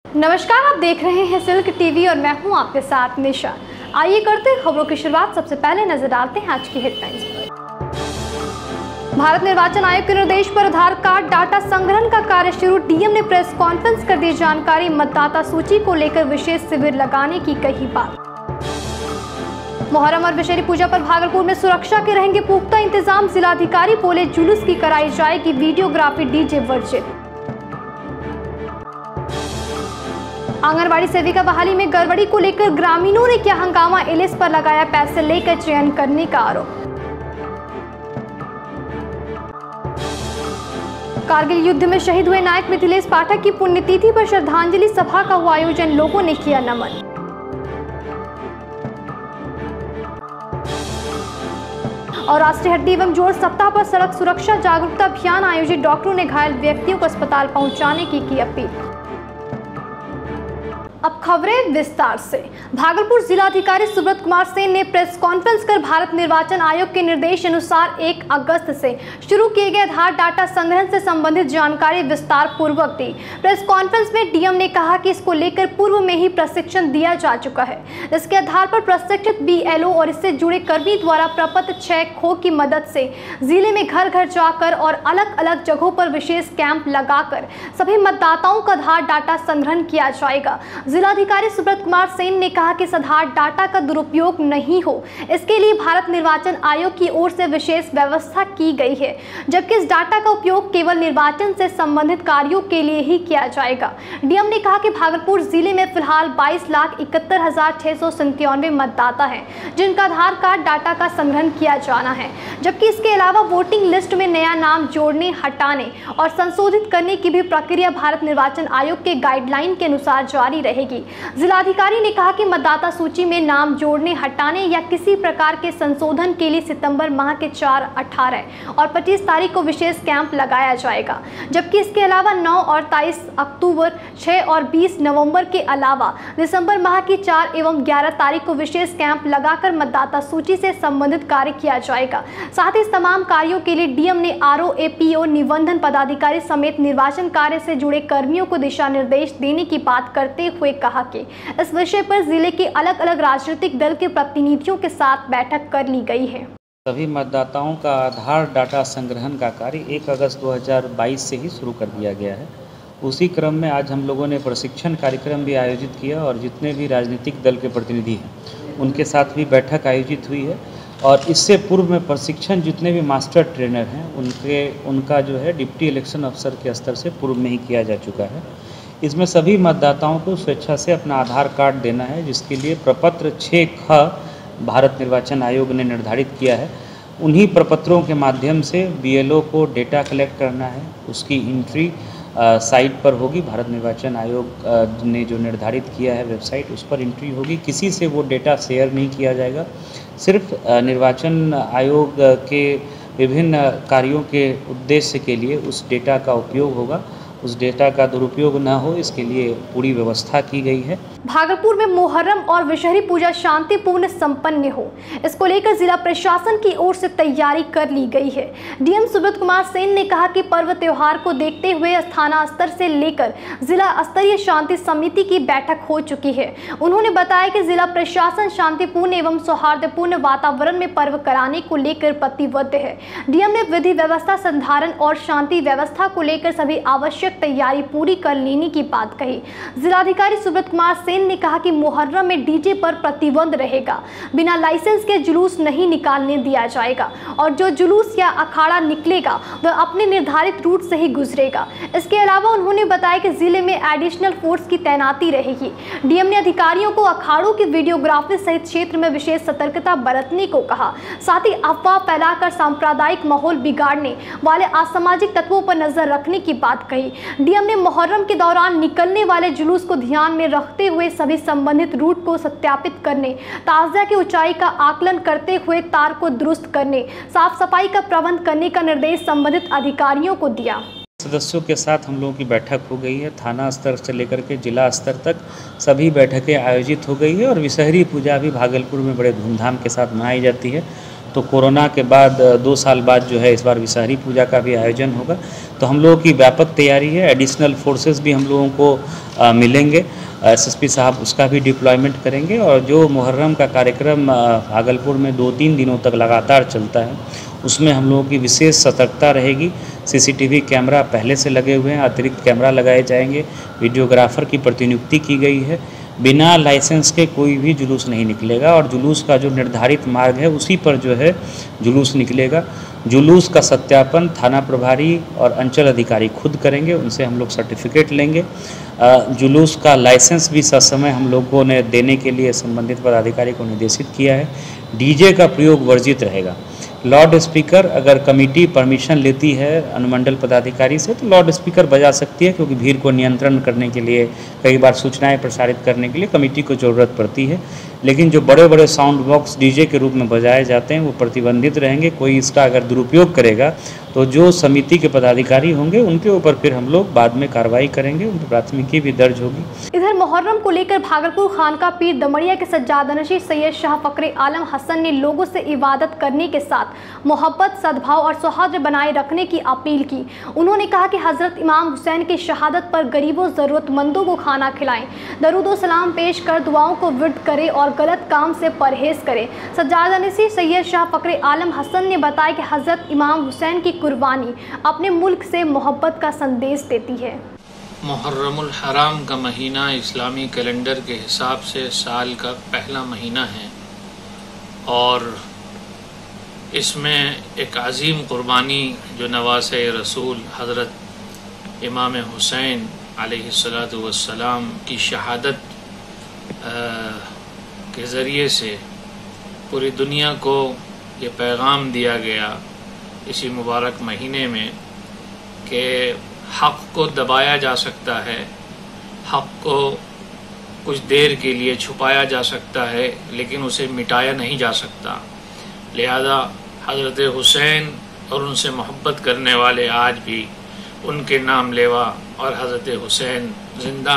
नमस्कार, आप देख रहे हैं सिल्क टीवी और मैं हूं आपके साथ निशा। आइए करते हैं खबरों की शुरुआत। सबसे पहले नजर डालते हैं आज की हेडलाइंस पर। भारत निर्वाचन आयोग के निर्देश पर आधार कार्ड डाटा संग्रहण का कार्य शुरू। डीएम ने प्रेस कॉन्फ्रेंस कर दी जानकारी। मतदाता सूची को लेकर विशेष शिविर लगाने की कही बात। मुहर्रम और दशहरी पूजा पर भागलपुर में सुरक्षा के रहेंगे पुख्ता इंतजाम। जिलाधिकारी बोले जुलूस की कराई जाएगी वीडियोग्राफी, डीजे वर्जित। आंगनबाड़ी सेविका बहाली में गड़बड़ी को लेकर ग्रामीणों ने किया हंगामा। एलिस पर लगाया पैसे लेकर चयन करने का आरोप। कारगिल युद्ध में शहीद हुए नायक मिथिलेश पाठक की पुण्यतिथि पर श्रद्धांजलि सभा का हुआ आयोजन। लोगों ने किया नमन। और राष्ट्रीय हड्डी एवं जोड़ सप्ताह पर सड़क सुरक्षा जागरूकता अभियान आयोजित। डॉक्टरों ने घायल व्यक्तियों को अस्पताल पहुंचाने की अपील। अब खबरें विस्तार से। भागलपुर जिलाधिकारी सुब्रत कुमार सेन ने प्रेस कॉन्फ्रेंस कर भारत निर्वाचन आयोग के निर्देश अनुसार 1 अगस्त से शुरू किए गए आधार डाटा संग्रहण से संबंधित जानकारी विस्तार पूर्वक दी। प्रेस कॉन्फ्रेंस में डीएम ने कहा कि इसको लेकर पूर्व में ही प्रशिक्षण दिया जा चुका है। इसके आधार पर प्रशिक्षित बीएलओ और इससे जुड़े कर्मी द्वारा प्रपत्र 6 खो की मदद से जिले में घर घर जाकर और अलग अलग जगहों पर विशेष कैंप लगाकर सभी मतदाताओं का आधार डाटा संग्रहण किया जाएगा। जिलाधिकारी सुब्रत कुमार सेन ने कहा कि आधार डाटा का दुरुपयोग नहीं हो, इसके लिए भारत निर्वाचन आयोग की ओर से विशेष व्यवस्था की गई है, जबकि इस डाटा का उपयोग केवल निर्वाचन से संबंधित कार्यों के लिए ही किया जाएगा। डीएम ने कहा कि भागलपुर जिले में फिलहाल 22,71,697 मतदाता हैं, जिनका आधार कार्ड डाटा का संग्रहण किया जाना है, जबकि इसके अलावा वोटिंग लिस्ट में नया नाम जोड़ने, हटाने और संशोधित करने की भी प्रक्रिया भारत निर्वाचन आयोग के गाइडलाइन के अनुसार जारी रहेगी। जिलाधिकारी ने कहा कि मतदाता सूची में नाम जोड़ने, हटाने या किसी प्रकार के संशोधन के लिए सितंबर माह के 4, 18 और 25 तारीख को विशेष कैंप लगाया जाएगा, जबकि इसके अलावा 9 और 23 अक्टूबर, 6 और 20 नवंबर के अलावा दिसंबर माह की 4 एवं 11 तारीख को विशेष कैंप लगाकर मतदाता सूची से संबंधित कार्य किया जाएगा। साथ ही इस तमाम कार्यों के लिए डीएम ने आरओ, एपीओ, निबंधन पदाधिकारी समेत निर्वाचन कार्य से जुड़े कर्मियों को दिशा निर्देश देने की बात करते हुए कहा कि इस विषय पर जिले के अलग अलग राजनीतिक दल के प्रतिनिधियों के साथ बैठक कर ली गई है। सभी मतदाताओं का आधार डाटा संग्रहण का कार्य 1 अगस्त 2022 से ही शुरू कर दिया गया है। उसी क्रम में आज हम लोगों ने प्रशिक्षण कार्यक्रम भी आयोजित किया और जितने भी राजनीतिक दल के प्रतिनिधि हैं उनके साथ भी बैठक आयोजित हुई है। और इससे पूर्व में प्रशिक्षण जितने भी मास्टर ट्रेनर हैं उनका जो है डिप्टी इलेक्शन अफसर के स्तर से पूर्व में ही किया जा चुका है। इसमें सभी मतदाताओं को स्वेच्छा से अपना आधार कार्ड देना है, जिसके लिए प्रपत्र 6ख भारत निर्वाचन आयोग ने निर्धारित किया है। उन्हीं प्रपत्रों के माध्यम से बीएलओ को डेटा कलेक्ट करना है, उसकी एंट्री साइट पर होगी। भारत निर्वाचन आयोग ने जो निर्धारित किया है वेबसाइट, उस पर एंट्री होगी। किसी से वो डेटा शेयर नहीं किया जाएगा। सिर्फ निर्वाचन आयोग के विभिन्न कार्यों के उद्देश्य के लिए उस डेटा का उपयोग होगा। उस डेटा का दुरुपयोग न हो, इसके लिए पूरी व्यवस्था की गई है। भागलपुर में मुहर्रम और दशहरी पूजा शांतिपूर्ण संपन्न हो, इसको लेकर जिला प्रशासन की ओर से तैयारी कर ली गई है। डीएम सुब्रत कुमार सेन ने कहा कि पर्व त्योहार को देखते हुए थाना स्तर से लेकर जिला स्तरीय शांति समिति की बैठक हो चुकी है। उन्होंने बताया कि जिला प्रशासन शांतिपूर्ण एवं सौहार्दपूर्ण वातावरण में पर्व कराने को लेकर प्रतिबद्ध है। डीएम ने विधि व्यवस्था, संधारण और शांति व्यवस्था को लेकर सभी आवश्यक तैयारी पूरी कर लेने की बात कही। जिलाधिकारी सुब्रत कुमार सेन ने कहा कि मुहर्रम में डीजे पर प्रतिबंध रहेगा। बिना लाइसेंस के जुलूस नहीं निकालने दिया जाएगा और जो जुलूस या अखाड़ा निकलेगा वह अपने निर्धारित रूट से ही गुजरेगा। इसके अलावा उन्होंने बताया कि जिले में एडिशनल फोर्स की तैनाती रहेगी। डीएम ने अधिकारियों को अखाड़ों की वीडियोग्राफी सहित क्षेत्र में विशेष सतर्कता बरतने को कहा। साथ ही अफवाह फैलाकर सांप्रदायिक माहौल बिगाड़ने वाले असामाजिक तत्वों पर नजर रखने की बात कही। डीएम ने मुहर्रम के दौरान निकलने वाले जुलूस को ध्यान में रखते हुए सभी संबंधित रूट को सत्यापित करने, ताजिया की ऊंचाई का आकलन करते हुए तार को दुरुस्त करने, साफ सफाई का प्रबंध करने का निर्देश संबंधित अधिकारियों को दिया। सदस्यों के साथ हम लोगों की बैठक हो गई है। थाना स्तर से लेकर के जिला स्तर तक सभी बैठकें आयोजित हो गई है और दशहरी पूजा भी भागलपुर में बड़े धूमधाम के साथ मनाई जाती है। तो कोरोना के बाद 2 साल बाद जो है इस बार विषहरी पूजा का भी आयोजन होगा। तो हम लोगों की व्यापक तैयारी है। एडिशनल फोर्सेस भी हम लोगों को मिलेंगे, एसएसपी साहब उसका भी डिप्लॉयमेंट करेंगे। और जो मुहर्रम का कार्यक्रम भागलपुर में 2-3 दिनों तक लगातार चलता है, उसमें हम लोगों की विशेष सतर्कता रहेगी। सीसीटीवी कैमरा पहले से लगे हुए हैं, अतिरिक्त कैमरा लगाए जाएंगे, वीडियोग्राफर की प्रतिनियुक्ति की गई है। बिना लाइसेंस के कोई भी जुलूस नहीं निकलेगा और जुलूस का जो निर्धारित मार्ग है उसी पर जो है जुलूस निकलेगा। जुलूस का सत्यापन थाना प्रभारी और अंचल अधिकारी खुद करेंगे, उनसे हम लोग सर्टिफिकेट लेंगे। जुलूस का लाइसेंस भी ससमय हम लोगों ने देने के लिए संबंधित पदाधिकारी को निर्देशित किया है। डीजे का प्रयोग वर्जित रहेगा। लाउड स्पीकर अगर कमेटी परमिशन लेती है अनुमंडल पदाधिकारी से तो लाउड स्पीकर बजा सकती है, क्योंकि भीड़ को नियंत्रण करने के लिए कई बार सूचनाएं प्रसारित करने के लिए कमेटी को ज़रूरत पड़ती है। लेकिन जो बड़े बड़े साउंड बॉक्स डीजे के रूप में बजाए जाते हैं वो प्रतिबंधित रहेंगे। कोई इसका अगर दुरुपयोग करेगा तो जो समिति के पदाधिकारी होंगे उनके ऊपर फिर हम लोग बाद में कार्रवाई करेंगे, उन पर प्राथमिकी भी दर्ज होगी। इधर मुहर्रम को लेकर भागलपुर खानका पीर दमड़िया के सज्जादनशीं सैयद शाह फकरे आलम हसन ने लोगों से इबादत करने के साथ मोहब्बत, सद्भाव और सौहार्द बनाए रखने की अपील की। उन्होंने कहा कि हजरत इमाम हुसैन की शहादत पर गरीबों, ज़रूरतमंदों को खाना खिलाएं, दरूद व सलाम पेश कर दुआओं को विर्द करें और गलत काम से परहेज करें। सज्जादनशीं सैयद शाह फकरे आलम हसन ने बताया कि हजरत इमाम हुसैन की कुर्बानी अपने मुल्क से मोहब्बत का संदेश देती है। मुहर्रमुल हराम का महीना इस्लामी कैलेंडर के हिसाब से साल का पहला महीना है और इसमें एक अजीम कुर्बानी जो नवासे रसूल हज़रत इमाम हुसैन अलैहिस्सलातु वस्सलाम की शहादत के ज़रिए से पूरी दुनिया को ये पैगाम दिया गया इसी मुबारक महीने में कि हक़ को दबाया जा सकता है, हक़ को कुछ देर के लिए छुपाया जा सकता है, लेकिन उसे मिटाया नहीं जा सकता। लिहाजा हज़रत हुसैन और उनसे मोहब्बत करने वाले आज भी उनके नाम लेवा और हज़रत हुसैन ज़िंदा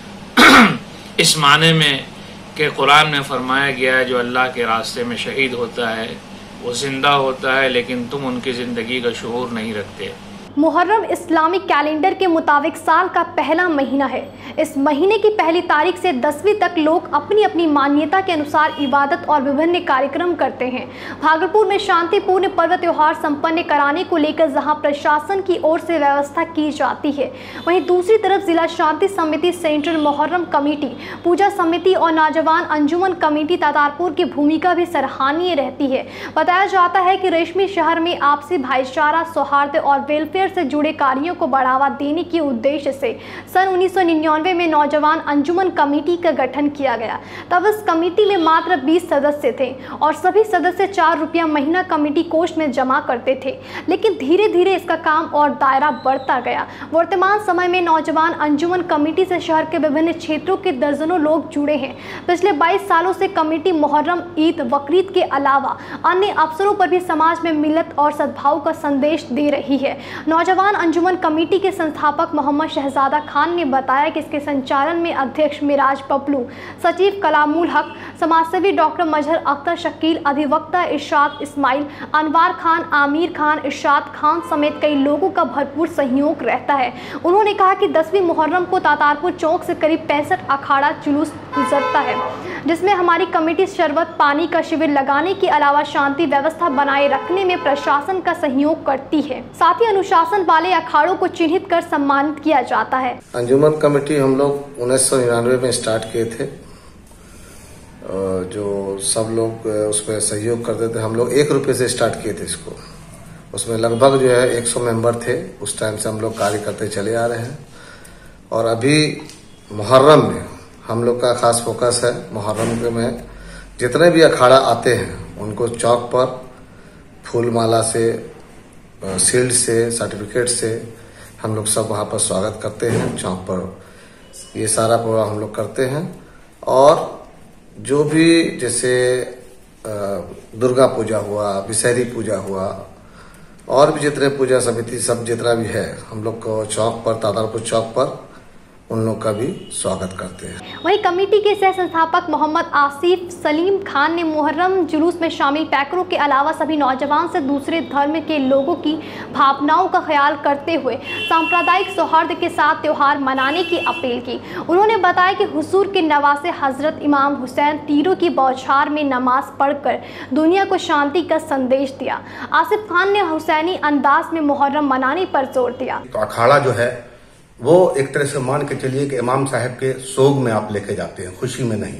हैं इस माने में कि कुरान में फरमाया गया है जो अल्लाह के रास्ते में शहीद होता है वो ज़िंदा होता है, लेकिन तुम उनकी ज़िंदगी का शऊर नहीं रखते। मुहर्रम इस्लामिक कैलेंडर के मुताबिक साल का पहला महीना है। इस महीने की पहली तारीख से 10वीं तक लोग अपनी अपनी मान्यता के अनुसार इबादत और विभिन्न कार्यक्रम करते हैं। भागलपुर में शांतिपूर्ण पर्व त्योहार संपन्न कराने को लेकर जहां प्रशासन की ओर से व्यवस्था की जाती है, वहीं दूसरी तरफ जिला शांति समिति, सेंट्रल मुहर्रम कमेटी, पूजा समिति और नौजवान अंजुमन कमेटी तातारपुर की भूमिका भी सराहनीय रहती है। बताया जाता है कि रेशमी शहर में आपसी भाईचारा, सौहार्द और वेलफेयर से जुड़े कार्यों को बढ़ावा देने के उद्देश्य से सन 1999 में नौजवान अंजुमन कमेटी का गठन किया गया। तब इस कमेटी में मात्र 20 सदस्य थे और सभी सदस्य 4 रुपया महीना कमेटी कोष में जमा करते थे, लेकिन धीरे धीरे इसका काम और दायरा बढ़ता गया। वर्तमान समय में नौजवान अंजुमन कमेटी से शहर के विभिन्न क्षेत्रों के दर्जनों लोग जुड़े हैं। पिछले 22 सालों से कमेटी मुहर्रम, ईद, बकरीद के अलावा अन्य अवसरों पर भी समाज में मिलत और सद्भाव का संदेश दे रही है। नौजवान अंजुमन कमेटी के संस्थापक मोहम्मद शहजादा खान ने बताया कि इसके संचालन में अध्यक्ष मिराज पपलू, सचिव कलामुल हक, समाजसेवी डॉक्टर मजहर अख्तर शकील, अधिवक्ता इरशाद इस्माइल, अनवार खान, आमिर खान, इरशाद खान समेत कई लोगों का भरपूर सहयोग रहता है। उन्होंने कहा कि 10वीं मुहर्रम को तातारपुर चौक से करीब 65 अखाड़ा जुलूस गुजरता है, जिसमें हमारी कमेटी शरबत पानी का शिविर लगाने के अलावा शांति व्यवस्था बनाए रखने में प्रशासन का सहयोग करती है। साथ ही अनुशासन वाले अखाड़ों को चिन्हित कर सम्मानित किया जाता है। अंजुमन कमेटी हम लोग 1999 में स्टार्ट किए थे, जो सब लोग उसमें सहयोग करते थे। हम लोग 1 रुपये से स्टार्ट किए थे इसको। उसमें लगभग जो है 100 मेंबर थे। उस टाइम से हम लोग कार्य करते चले आ रहे हैं और अभी मुहर्रम में हम लोग का खास फोकस है। मुहर्रम में जितने भी अखाड़ा आते हैं उनको चौक पर फूल माला से, शील्ड से, सर्टिफिकेट से हम लोग सब वहाँ पर स्वागत करते हैं। चौक पर ये सारा प्रोग्राम हम लोग करते हैं। और जो भी जैसे दुर्गा पूजा हुआ, विषहरी पूजा हुआ और भी जितने पूजा समिति सब जितना भी है, हम लोग को चौक पर, तातारपुर चौक पर उन लोग का भी स्वागत करते हैं। वहीं कमेटी के सह संस्थापक मोहम्मद आसिफ सलीम खान ने मुहर्रम जुलूस में शामिल पैकरों के अलावा सभी नौजवान से दूसरे धर्म के लोगों की भावनाओं का ख्याल करते हुए सांप्रदायिक सौहार्द के साथ त्यौहार मनाने की अपील की। उन्होंने बताया कि हुजूर के नवासे हजरत इमाम हुसैन तीरों की बौछार में नमाज पढ़कर दुनिया को शांति का संदेश दिया। आसिफ खान ने हुसैनी अंदाज में मुहर्रम मनाने पर जोर दिया। तो अखाड़ा जो है वो एक तरह से मान के चलिए कि इमाम साहब के सोग में आप लेके जाते हैं, खुशी में नहीं।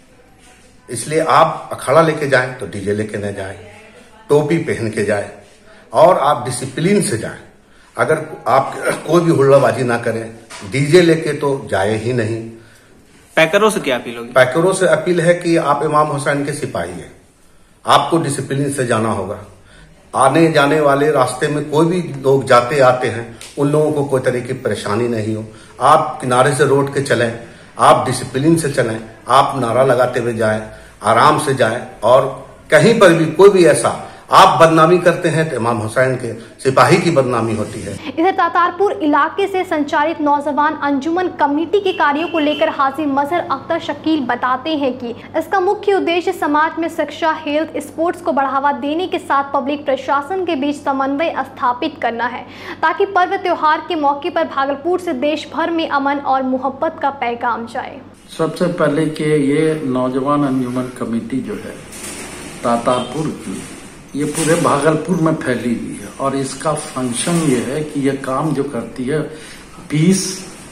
इसलिए आप अखाड़ा लेके जाएं तो डीजे लेके न जाएं, टोपी पहन के जाएं और आप डिसिप्लिन से जाएं। अगर आप कोई भी हुल्लाबाजी ना करें, डीजे लेके तो जाए ही नहीं। पैकरों से क्या अपील होगी? पैकरों से अपील है कि आप इमाम हुसैन के सिपाही हैं, आपको डिसिप्लिन से जाना होगा। आने जाने वाले रास्ते में कोई भी लोग जाते आते हैं, उन लोगों को कोई तरह की परेशानी नहीं हो। आप किनारे से रोड के चलें, आप डिसिप्लिन से चलें, आप नारा लगाते हुए जाएं, आराम से जाएं। और कहीं पर भी कोई भी ऐसा आप बदनामी करते हैं तो इमाम हुसैन के सिपाही की बदनामी होती है। इधर तातारपुर इलाके से संचालित नौजवान अंजुमन कमेटी के कार्यों को लेकर हाजी मजहर अख्तर शकील बताते हैं कि इसका मुख्य उद्देश्य समाज में शिक्षा, हेल्थ, स्पोर्ट्स को बढ़ावा देने के साथ पब्लिक प्रशासन के बीच समन्वय स्थापित करना है, ताकि पर्व त्योहार के मौके पर भागलपुर से देश भर में अमन और मोहब्बत का पैगाम जाए। सबसे पहले कि ये नौजवान अंजुमन कमेटी जो है तातारपुर की, ये पूरे भागलपुर में फैली हुई है और इसका फंक्शन ये है कि ये काम जो करती है पीस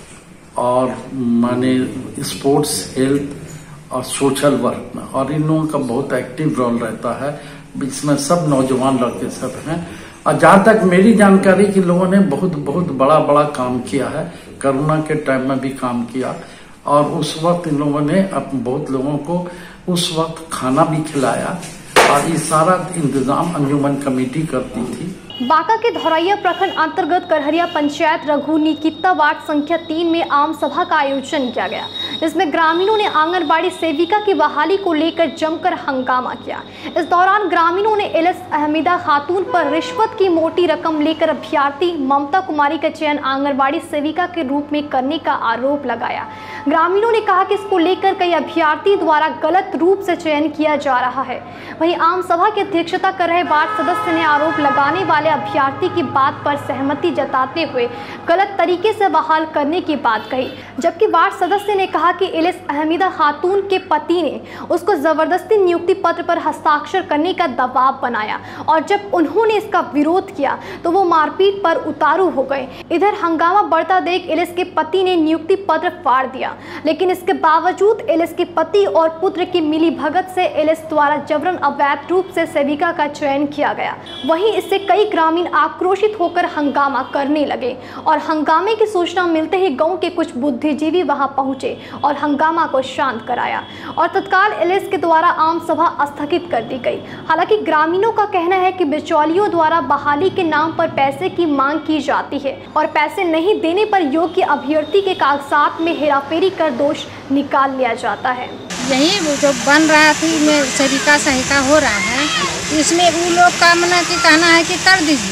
और माने स्पोर्ट्स, हेल्थ और सोशल वर्क में, और इन लोगों का बहुत एक्टिव रोल रहता है। इसमें सब नौजवान लड़के सब हैं और जहाँ तक मेरी जानकारी कि लोगों ने बहुत बहुत बड़ा काम किया है। कोरोना के टाइम में भी काम किया और उस वक्त इन लोगों ने बहुत लोगों को उस वक्त खाना भी खिलाया और ये सारा इंतजाम अंजुमन कमेटी करती थी। बांका के धौरैया प्रखंड अंतर्गत करहरिया पंचायत रघु निकिता वार्ड संख्या 3 में आम सभा का आयोजन किया गया, जिसमें ग्रामीणों ने आंगनबाड़ी सेविका की बहाली को लेकर जमकर हंगामा किया। इस दौरान ग्रामीणों ने एलएस अहमदा खातून पर रिश्वत की मोटी रकम लेकर अभ्यर्थी ममता कुमारी का चयन आंगनबाड़ी सेविका के रूप में करने का आरोप लगाया। ग्रामीणों ने कहा कि इसको लेकर कई अभ्यर्थी द्वारा गलत रूप से चयन किया जा रहा है। वहीं आम सभा की अध्यक्षता कर रहे वार्ड सदस्य ने आरोप लगाने वाले अभ्यर्थी की बात पर सहमति जताते हुए गलत तरीके से बहाल करने की बात कही, जबकि वार्ड सदस्य ने कहा कि एलएस अहमदा खातून के पति ने उसको जबरदस्ती नियुक्ति पत्र पर हस्ताक्षर करने का दबाव बनाया और जब उन्होंने इसका विरोध किया तो वो मारपीट पर उतारू हो गए। इधर हंगामा बढ़ता देख एलएस के पति ने नियुक्ति पत्र फाड़ दिया, लेकिन इसके बावजूद एलएस के पति और पुत्र की मिली भगत से एलएस द्वारा जबरन अवैध रूप से सेविका का चयन किया गया। वहीं इससे कई ग्रामीण आक्रोशित होकर हंगामा करने लगे और हंगामे की सूचना मिलते ही गांव के कुछ बुद्धिजीवी वहां पहुंचे और हंगामा को शांत कराया और तत्काल एलएस के द्वारा आम सभा स्थगित कर दी गई। हालांकि ग्रामीणों का कहना है कि बिचौलियों द्वारा बहाली के नाम पर पैसे की मांग की जाती है और पैसे नहीं देने पर योग्य अभ्यर्थी के कागजात में हेराफेरी कर दोष निकाल लिया जाता है। यही जो बन रहा थी में सेविका सहायिका हो रहा है, इसमें वो लोग का मना कि कहना है कि कर दीजिए,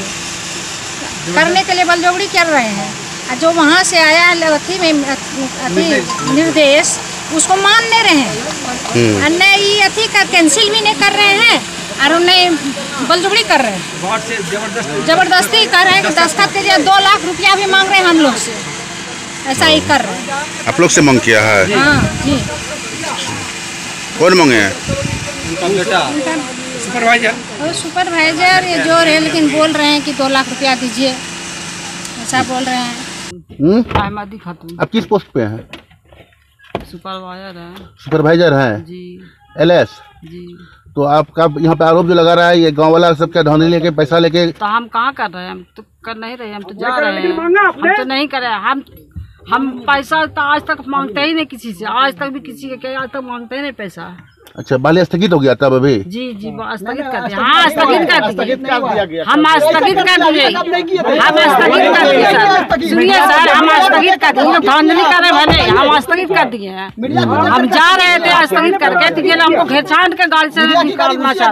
करने के लिए बलजोगड़ी कर रहे हैं। जो वहाँ से आया अथी में निर्देश उसको मान नहीं रहे हैं और नहीं ये अथी का कैंसिल भी नहीं कर रहे हैं और उन्हें बलजोगड़ी कर रहे हैं, जबरदस्ती कर रहे हैं कि दस्तखत के लिए 2 लाख रुपया भी मांग रहे हैं हम लोग से, ऐसा ही कर रहे हैं। आप लोग से मांग किया है? हाँ जी। कौन मांगे हैं? सुपरवाइजर ये जो है, लेकिन बोल रहे हैं कि 2 लाख रुपया दीजिए, ऐसा बोल रहे हैं। अहमदी खातून। आप किस पोस्ट पे हैं? सुपरवाइजर है। सुपरवाइजर हैं जी। एलएस जी। तो आपका यहाँ पे आरोप जो लगा रहा है ये गांव वाला सबका धौनी लेके पैसा लेके, तो हम कहाँ कर रहे हैं? हम तो कर नहीं रहे, हम तो जा रहे हैं, हम तो नहीं कर रहे हैं। हम पैसा तो आज तक मांगते ही नहीं किसी से, आज तक भी किसी के आज तक मांगते ही नहीं पैसा। अच्छा, बाली स्थगित हो गया तब अभी? जी जी, स्थगित कर दिया। हाँ, स्थगित कर दिया। हम स्थगित कर दिए। हम स्थगित कर दिए सर। सुनिए सर, हम स्थगित कर दिए। धांधली करे भले, हम स्थगित कर दिए हैं। हम जा रहे थे स्थगित करके, तो ये हमको घेर के गाड़ी से निकालना चाह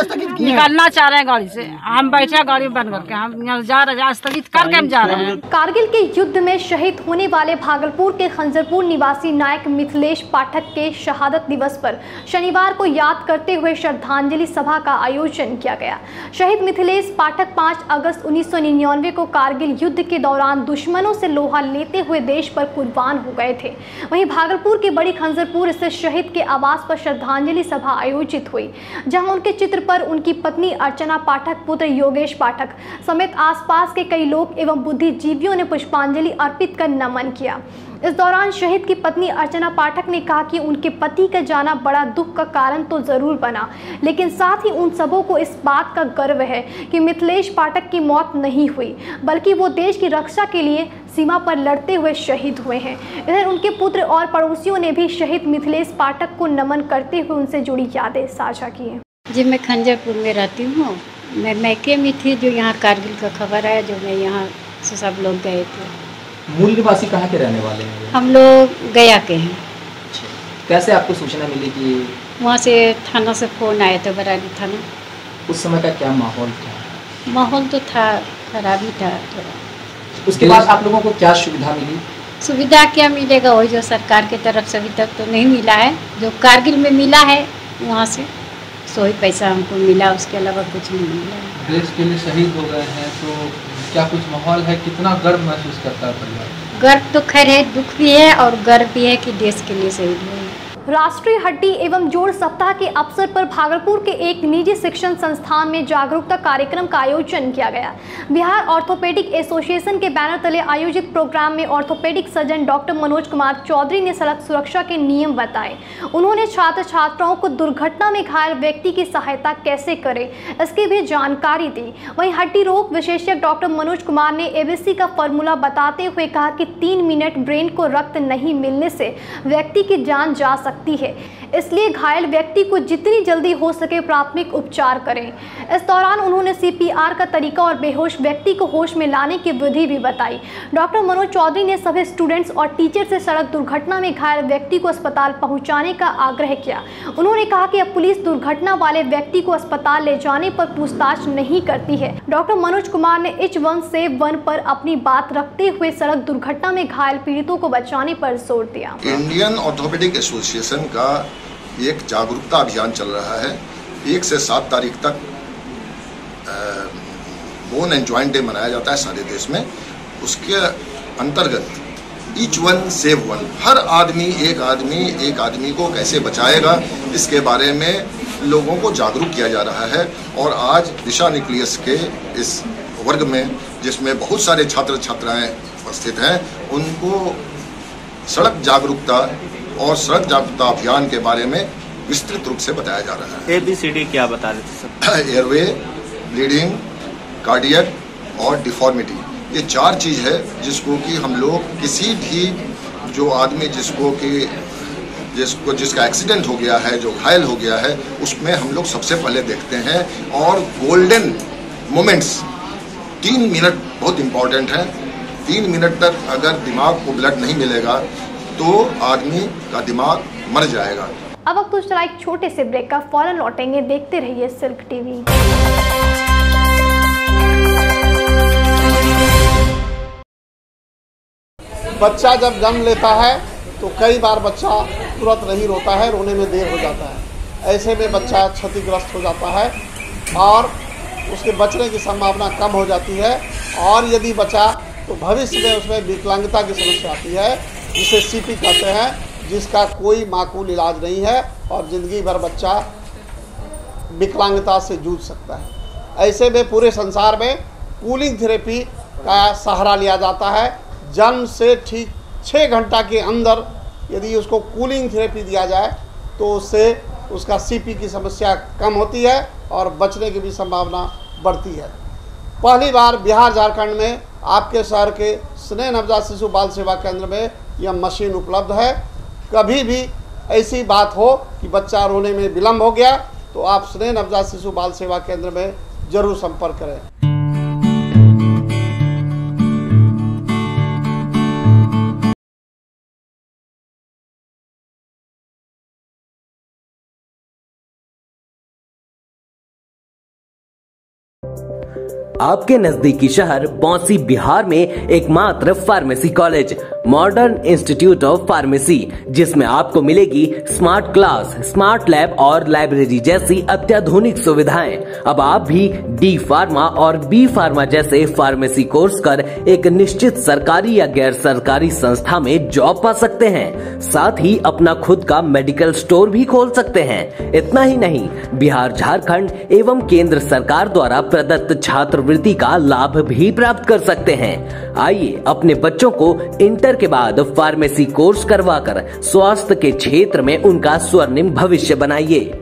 रहे हैं गाड़ी से। हम बैठे गाड़ी बंद करके, हम यहाँ जा रहे हैं, स्थगित करके हम जा रहे हैं। कारगिल के युद्ध में शहीद होने वाले भागलपुर के खंजरपुर निवासी नायक मिथिलेश पाठक के शहादत दिवस पर शनिवार को याद करते हुए श्रद्धांजलि सभा का आयोजन किया गया। शहीद मिथिलेश पाठक 5 अगस्त 1999 को कारगिल युद्ध के दौरान दुश्मनों से लोहा लेते हुए देश पर कुर्बान हो गए थे। वहीं भागलपुर के बड़ी खंजरपुर स्थित शहीद के आवास पर श्रद्धांजलि सभा आयोजित हुई, जहां उनके चित्र पर उनकी पत्नी अर्चना पाठक, पुत्र योगेश पाठक समेत आसपास के कई लोग एवं बुद्धिजीवियों ने पुष्पांजलि अर्पित कर नमन किया। इस दौरान शहीद की पत्नी अर्चना पाठक ने कहा कि उनके पति का जाना बड़ा दुख का कारण तो जरूर बना, लेकिन साथ ही उन सबों को इस बात का गर्व है कि मिथिलेश पाठक की मौत नहीं हुई, बल्कि वो देश की रक्षा के लिए सीमा पर लड़ते हुए शहीद हुए हैं। इधर उनके पुत्र और पड़ोसियों ने भी शहीद मिथिलेश पाठक को नमन करते हुए उनसे जुड़ी यादें साझा की हैं। जी, मैं खंजरपुर में रहती हूँ। मैं मैके में थी जो यहाँ कारगिल का खबर आया, जो मैं यहाँ से सब लोग गए थे। मूल निवासी कहाँ के रहने वाले हैं? हम लोग गया के हैं। कैसे आपको सूचना मिली कि? वहाँ से थाना से फ़ोन आया था, बराली थाना। उस समय का क्या माहौल था? माहौल तो था, खराब ही था थोड़ा। उसके बाद आप लोगों को क्या सुविधा मिली? सुविधा क्या मिलेगा, वही जो सरकार की तरफ से अभी तक तो नहीं मिला है। जो कारगिल में मिला है वहाँ से सो ही पैसा हमको मिला, उसके अलावा कुछ नहीं मिला। देश के लिए शहीद हो गए हैं तो क्या कुछ माहौल है? कितना गर्व महसूस करता है परिवार? गर्व तो खैर है, दुख भी है और गर्व भी है कि देश के लिए शहीद हुए। राष्ट्रीय हड्डी एवं जोड़ सप्ताह के अवसर पर भागलपुर के एक निजी शिक्षण संस्थान में जागरूकता कार्यक्रम का आयोजन किया गया। बिहार ऑर्थोपेडिक एसोसिएशन के बैनर तले आयोजित प्रोग्राम में orthopaedic surgeon doctor Manoj Kumar Chaudhary ने सड़क सुरक्षा के नियम बताए। उन्होंने छात्र छात्राओं को दुर्घटना में घायल व्यक्ति की सहायता कैसे करें, इसकी भी जानकारी दी। वहीं हड्डी रोग विशेषज्ञ डॉक्टर मनोज कुमार ने एबीसी का फॉर्मूला बताते हुए कहा कि 3 मिनट ब्रेन को रक्त नहीं मिलने से व्यक्ति की जान जा सकती है, इसलिए घायल व्यक्ति को जितनी जल्दी हो सके प्राथमिक उपचार करें। इस दौरान उन्होंने सीपीआर का तरीका और बेहोश व्यक्ति को होश में लाने की विधि भी बताई। डॉक्टर मनोज चौधरी ने सभी स्टूडेंट्स और टीचर से सड़क दुर्घटना में घायल व्यक्ति को अस्पताल पहुंचाने का आग्रह किया। उन्होंने कहा कि अब पुलिस दुर्घटना वाले व्यक्ति को अस्पताल ले जाने पर पूछताछ नहीं करती है। डॉक्टर मनोज कुमार ने इच वन सेव वन पर अपनी बात रखते हुए सड़क दुर्घटना में घायल पीड़ितों को बचाने पर जोर दिया। इंडियन ऑर्थोपेडिक एसोसिएशन का एक जागरूकता अभियान चल रहा है। 1 से 7 तारीख तक बोन एंड जॉइंट डे मनाया जाता है सारे देश में। उसके अंतर्गत ईच वन सेव वन, हर आदमी एक आदमी को कैसे बचाएगा, इसके बारे में लोगों को जागरूक किया जा रहा है। और आज दिशा न्यूक्लियस के इस वर्ग में, जिसमें बहुत सारे छात्र छात्राएं उपस्थित हैं, उनको सड़क जागरूकता और सड़क जागरूकता अभियान के बारे में विस्तृत रूप से बताया जा रहा है। ABCD क्या बता रहे थे सब? एयरवे, ब्लीडिंग, कार्डियक और डिफॉर्मिटी, ये 4 चीज है जिसको कि हम लोग किसी भी जो आदमी जिसका एक्सीडेंट हो गया है, जो घायल हो गया है, उसमें हम लोग सबसे पहले देखते हैं। और गोल्डन मोमेंट्स 3 मिनट बहुत इंपॉर्टेंट है। 3 मिनट तक अगर दिमाग को ब्लड नहीं मिलेगा तो आदमी का दिमाग मर जाएगा। अब वक्त तो चला एक छोटे से ब्रेक का, फौरन लौटेंगे। देखते रहिए सिल्क टीवी। बच्चा जब जन्म लेता है तो कई बार बच्चा तुरंत नहीं रोता है, रोने में देर हो जाता है। ऐसे में बच्चा क्षतिग्रस्त हो जाता है और उसके बचने की संभावना कम हो जाती है। और यदि बचा तो भविष्य में उसमें विकलांगता की समस्या आती है, जिसे CP कहते हैं, जिसका कोई माकूल इलाज नहीं है और ज़िंदगी भर बच्चा विकलांगता से जूझ सकता है। ऐसे में पूरे संसार में कूलिंग थेरेपी का सहारा लिया जाता है। जन्म से ठीक 6 घंटा के अंदर यदि उसको कूलिंग थेरेपी दिया जाए तो उससे उसका CP की समस्या कम होती है और बचने की भी संभावना बढ़ती है। पहली बार बिहार झारखंड में आपके शहर के स्नेह नवजात शिशु बाल सेवा केंद्र में यह मशीन उपलब्ध है। कभी भी ऐसी बात हो कि बच्चा रोने में विलम्ब हो गया तो आप स्नेह नवजात शिशु बाल सेवा केंद्र में जरूर संपर्क करें। आपके नजदीकी शहर बौंसी बिहार में एकमात्र pharmacy college modern institute of pharmacy, जिसमें आपको मिलेगी स्मार्ट क्लास, स्मार्ट लैब और लाइब्रेरी जैसी अत्याधुनिक सुविधाएं। अब आप भी डी फार्मा और बी फार्मा जैसे फार्मेसी कोर्स कर एक निश्चित सरकारी या गैर सरकारी संस्था में जॉब पा सकते हैं। साथ ही अपना खुद का मेडिकल स्टोर भी खोल सकते हैं। इतना ही नहीं, बिहार, झारखंड एवं केंद्र सरकार द्वारा प्रदत्त छात्रवृत्ति का लाभ भी प्राप्त कर सकते हैं। आइए अपने बच्चों को इंटर के बाद फार्मेसी कोर्स करवाकर स्वास्थ्य के क्षेत्र में उनका स्वर्णिम भविष्य बनाइए।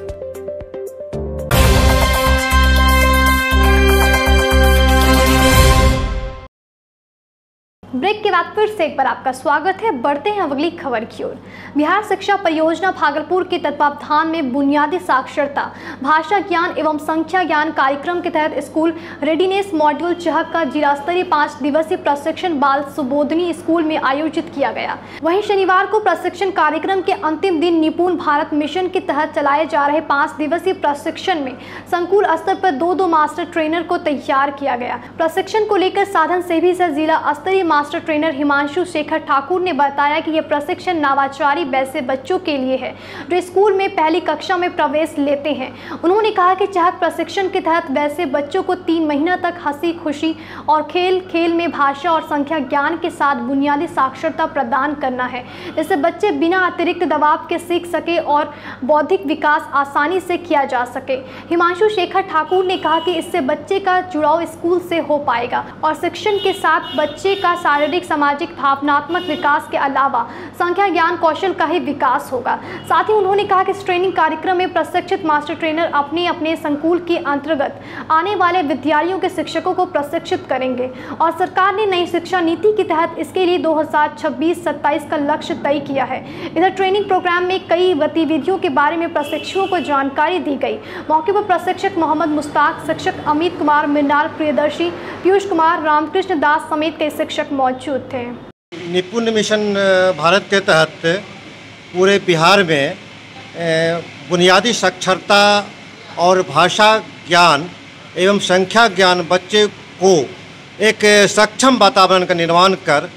ब्रेक के बाद फिर से एक बार आपका स्वागत है। बढ़ते हैं अगली खबर की ओर। बिहार शिक्षा परियोजना भागलपुर के तत्वावधान में बुनियादी साक्षरता, भाषा ज्ञान एवं संख्या ज्ञान कार्यक्रम के तहत स्कूल रेडीनेस मॉड्यूल चहक का जिला स्तरीय 5 दिवसीय प्रशिक्षण बाल सुबोधनी स्कूल में आयोजित किया गया। वहीं शनिवार को प्रशिक्षण कार्यक्रम के अंतिम दिन निपुण भारत मिशन के तहत चलाए जा रहे 5 दिवसीय प्रशिक्षण में संकुल स्तर पर 2 मास्टर ट्रेनर को तैयार किया गया। प्रशिक्षण को लेकर साधन सेवी से जिला स्तरीय मास्टर ट्रेनर हिमांशु शेखर ठाकुर ने बताया कि यह प्रशिक्षण नवाचारी वैसे बच्चों के लिए है जो स्कूल में पहली कक्षा में प्रवेश लेते हैं। उन्होंने कहा कि चहक प्रशिक्षण के तहत वैसे बच्चों को 3 महीना तक हंसी खुशी और खेल में भाषा और संख्या ज्ञान के साथ बुनियादी साक्षरता प्रदान करना है, जिससे बच्चे बिना अतिरिक्त दबाव के सीख सके और बौद्धिक विकास आसानी से किया जा सके। हिमांशु शेखर ठाकुर ने कहा कि इससे बच्चे का जुड़ाव स्कूल से हो पाएगा और शिक्षण के साथ बच्चे का शारीरिक, सामाजिक, भावनात्मक विकास के अलावा संख्या ज्ञान कौशल का ही विकास होगा। साथ ही उन्होंने कहा कि इस ट्रेनिंग कार्यक्रम में प्रशिक्षित मास्टर ट्रेनर अपने अपने संकुल के अंतर्गत आने वाले विद्यालयों के शिक्षकों को प्रशिक्षित करेंगे और सरकार ने नई शिक्षा नीति के तहत इसके लिए 2026-27 का लक्ष्य तय किया है। इधर ट्रेनिंग प्रोग्राम में कई गतिविधियों के बारे में प्रशिक्षुओं को जानकारी दी गई। मौके पर प्रशिक्षक मोहम्मद मुश्ताक, शिक्षक अमित कुमार, मृणाल प्रियदर्शी, पीयूष कुमार, रामकृष्ण दास समेत कई शिक्षक मौजूद थे। निपुण मिशन भारत के तहत पूरे बिहार में बुनियादी साक्षरता और भाषा ज्ञान एवं संख्या ज्ञान बच्चे को एक सक्षम वातावरण का निर्माण कर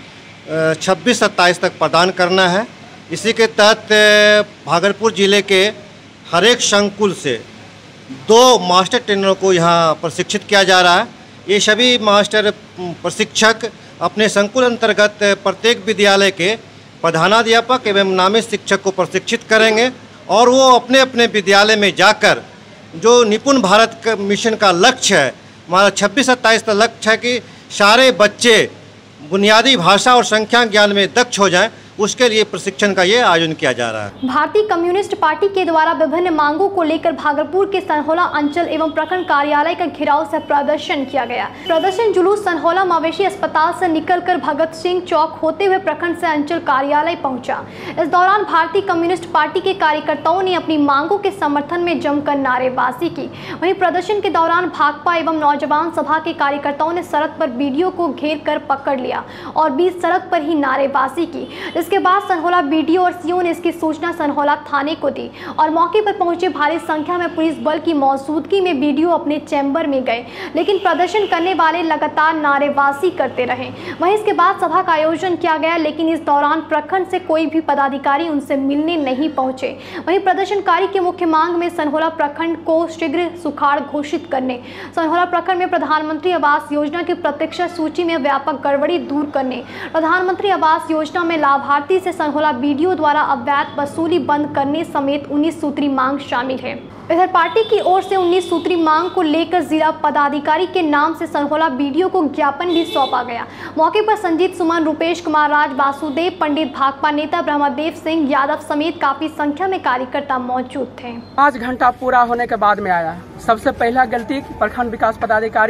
26-27 तक प्रदान करना है। इसी के तहत भागलपुर जिले के हर एक संकुल से 2 मास्टर ट्रेनरों को यहाँ प्रशिक्षित किया जा रहा है। ये सभी मास्टर प्रशिक्षक अपने संकुल अंतर्गत प्रत्येक विद्यालय के प्रधानाध्यापक एवं नामित शिक्षक को प्रशिक्षित करेंगे और वो अपने अपने विद्यालय में जाकर जो निपुण भारत का मिशन का लक्ष्य है, हमारा 26-27 का लक्ष्य है कि सारे बच्चे बुनियादी भाषा और संख्या ज्ञान में दक्ष हो जाएं, उसके लिए प्रशिक्षण का ये आयोजन किया जा रहा है। भारतीय कम्युनिस्ट पार्टी के द्वारा विभिन्न मांगों को लेकर भागलपुर के सनहौला अंचल एवं प्रखंड कार्यालय का घेराव से प्रदर्शन किया गया। प्रदर्शन जुलूस सनहौला मवेशी अस्पताल से निकलकर भगत सिंह चौक होते हुए प्रखंड से अंचल कार्यालय पहुंचा। इस दौरान भारतीय कम्युनिस्ट पार्टी के कार्यकर्ताओं ने अपनी मांगों के समर्थन में जमकर नारेबाजी की। वहीं प्रदर्शन के दौरान भाकपा एवं नौजवान सभा के कार्यकर्ताओं ने सड़क पर बीडीओ को घेर कर पकड़ लिया और बीच सड़क पर ही नारेबाजी की। इसके बाद सनहौला बीडीओ और सीओ ने इसकी सूचना सनहौला थाने को दी और मौके पर पहुंचे भारी संख्या में पुलिस बल की मौजूदगी में बीडीओ अपने चैम्बर में गए, लेकिन प्रदर्शन करने वाले लगातार नारेबाजी करते रहे। वहीं इसके बाद सभा का आयोजन किया गया, लेकिन इस दौरान प्रखंड से कोई भी पदाधिकारी उनसे मिलने नहीं पहुंचे। वहीं प्रदर्शनकारी की मुख्य मांग में सनहौला प्रखंड को शीघ्र सुखाड़ घोषित करने, सनहौला प्रखंड में प्रधानमंत्री आवास योजना की प्रतीक्षा सूची में व्यापक गड़बड़ी दूर करने, प्रधानमंत्री आवास योजना में लाभार्थी से सनहौला बीडीओ द्वारा अवैध वसूली बंद करने समेत 19 सूत्री मांग शामिल है। इधर पार्टी की ओर से 19 सूत्री मांग को लेकर जिला पदाधिकारी के नाम से सनहौला बीडीओ को ज्ञापन भी सौंपा गया। मौके पर संजीत सुमन, रुपेश कुमार राज, वासुदेव पंडित, भाकपा नेता ब्रह्मदेव सिंह यादव समेत काफी संख्या में कार्यकर्ता मौजूद थे। 5 घंटा पूरा होने के बाद में आया। सबसे पहला गलती प्रखंड विकास पदाधिकारी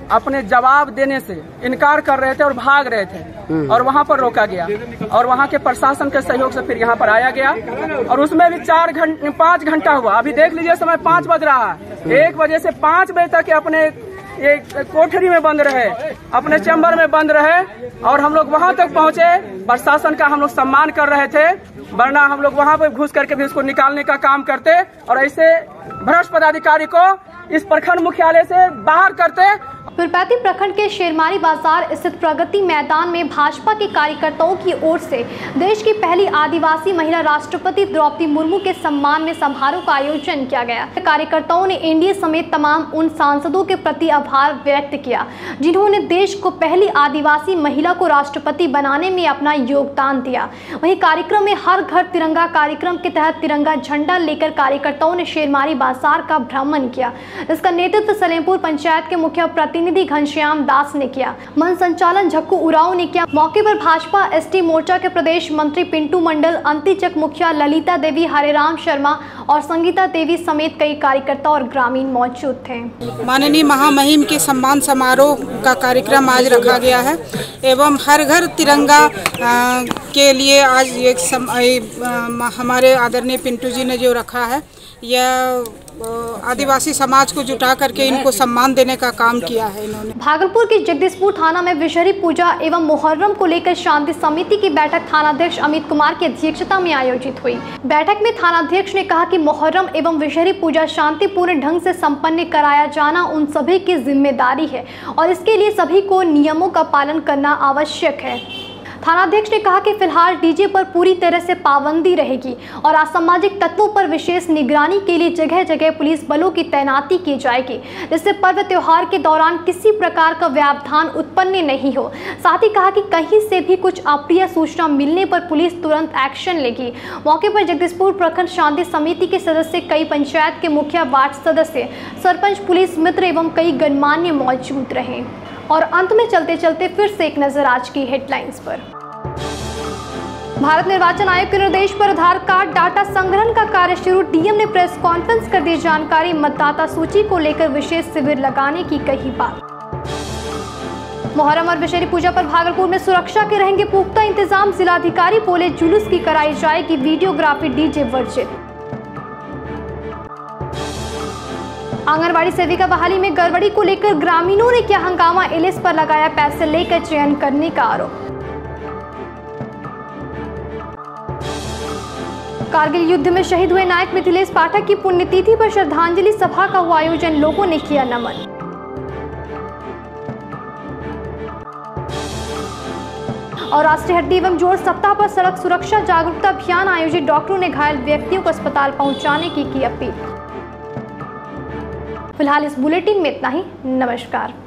अपने जवाब देने से इनकार कर रहे थे और भाग रहे थे और वहां पर रोका गया और वहां के प्रशासन के सहयोग से फिर यहाँ पर आया गया और उसमें भी 5 घंटा हुआ। अभी देख लीजिए समय 5 बज रहा है। 1 बजे से 5 बजे तक अपने एक कोठरी में बंद रहे, अपने चैम्बर में बंद रहे और हम लोग वहां तक पहुंचे। प्रशासन का हम लोग सम्मान कर रहे थे, वरना हम लोग वहां पर घुस करके भी उसको निकालने का काम करते और ऐसे भ्रष्ट पदाधिकारी को इस प्रखंड मुख्यालय से बाहर करते। पीरपैंती प्रखंड के शेरमारी बाजार स्थित प्रगति मैदान में भाजपा के कार्यकर्ताओं की ओर से देश की पहली आदिवासी महिला राष्ट्रपति द्रौपदी मुर्मू के सम्मान में समारोह का आयोजन किया गया। कार्यकर्ताओं ने एनडीए समेत तमाम उन सांसदों के प्रति आभार व्यक्त किया जिन्होंने देश को पहली आदिवासी महिला को राष्ट्रपति बनाने में अपना योगदान दिया। वहीं कार्यक्रम में हर घर तिरंगा कार्यक्रम के तहत तिरंगा झंडा लेकर कार्यकर्ताओं ने शेरमारी बाजार का भ्रमण किया। इसका नेतृत्व सलेमपुर पंचायत के मुख्य प्रतिनिधि घनश्याम दास ने किया। मंच संचालन झक्कू उराव ने किया। मौके पर भाजपा एसटी मोर्चा के प्रदेश मंत्री पिंटू मंडल, अंतिचक मुखिया ललिता देवी, हरेराम शर्मा और संगीता देवी समेत कई कार्यकर्ता और ग्रामीण मौजूद थे। माननीय महामहिम के सम्मान समारोह का कार्यक्रम आज रखा गया है एवं हर घर तिरंगा के लिए आज एक हमारे आदरणीय पिंटू जी ने जो रखा है, यह आदिवासी समाज को जुटा करके इनको सम्मान देने का काम किया है इन्होंने। भागलपुर के जगदीशपुर थाना में विषहरी पूजा एवं मुहर्रम को लेकर शांति समिति की बैठक थानाध्यक्ष अमित कुमार की अध्यक्षता में आयोजित हुई। बैठक में थानाध्यक्ष ने कहा कि मुहर्रम एवं विषहरी पूजा शांतिपूर्ण ढंग से संपन्न कराया जाना उन सभी की जिम्मेदारी है और इसके लिए सभी को नियमों का पालन करना आवश्यक है। थानाध्यक्ष ने कहा कि फिलहाल डीजे पर पूरी तरह से पाबंदी रहेगी और असामाजिक तत्वों पर विशेष निगरानी के लिए जगह जगह पुलिस बलों की तैनाती की जाएगी, जिससे पर्व त्योहार के दौरान किसी प्रकार का व्यवधान उत्पन्न नहीं हो। साथ ही कहा कि कहीं से भी कुछ अप्रिय सूचना मिलने पर पुलिस तुरंत एक्शन लेगी। मौके पर जगदीशपुर प्रखंड शांति समिति के सदस्य, कई पंचायत के मुखिया, वार्ड सदस्य, सरपंच, पुलिस मित्र एवं कई गणमान्य मौजूद रहे। और अंत में चलते चलते फिर से एक नजर आज की हेडलाइंस पर। भारत निर्वाचन आयोग के निर्देश पर आधार कार्ड डाटा संग्रहण का कार्य शुरू। डीएम ने प्रेस कॉन्फ्रेंस कर दी जानकारी। मतदाता सूची को लेकर विशेष शिविर लगाने की कही बात। मुहर्रम और विषहरी पूजा पर भागलपुर में सुरक्षा के रहेंगे पुख्ता इंतजाम। जिलाधिकारी बोले जुलूस की कराई जाएगी वीडियोग्राफी, डीजे वर्जित। आंगनबाड़ी सेविका बहाली में गड़बड़ी को लेकर ग्रामीणों ने किया हंगामा। एलिस पर लगाया पैसे लेकर चयन करने का आरोप। कारगिल युद्ध में शहीद हुए नायक मिथिलेश पाठक की पुण्यतिथि पर श्रद्धांजलि सभा का हुआ आयोजन। लोगों ने किया नमन। और राष्ट्रीय हड्डी एवं जोड़ सप्ताह पर सड़क सुरक्षा जागरूकता अभियान आयोजित। डॉक्टरों ने घायल व्यक्तियों को अस्पताल पहुंचाने की अपील। फिलहाल इस बुलेटिन में इतना ही। नमस्कार।